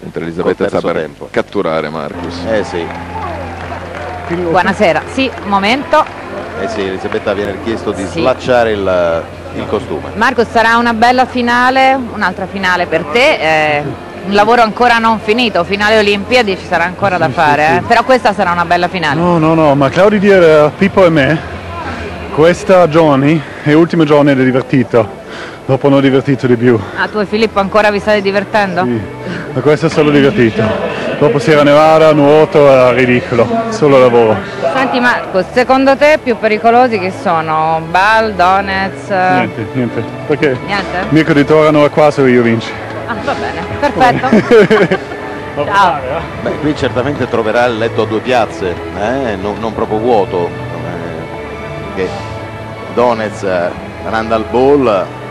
mentre Elisabetta sta per catturare Marcus. Sì. Buonasera, sì, un momento. Sì, Elisabetta viene chiesto di slacciare il costume. Marcus, sarà una bella finale, un'altra finale per te, un lavoro ancora non finito, finale Olimpiadi ci sarà ancora da fare, però questa sarà una bella finale. No, ma Claudio dire a Pippo e me, questa giorni è l'ultimo giorno ed è divertito. Dopo non ho divertito di più. Ah, tu e Filippo ancora vi state divertendo? Sì, ma questo è solo divertito. Dopo Sierra Nevada, nuoto, è ridicolo, solo lavoro. Senti Marcus, secondo te più pericolosi chi sono? Bal, Donez? Niente. Perché? Niente? Mirko Di Torano è qua se io vinci. Ah, va bene, perfetto. Ciao. Beh, qui certamente troverà il letto a due piazze, non proprio vuoto. Che Donez, Randall Ball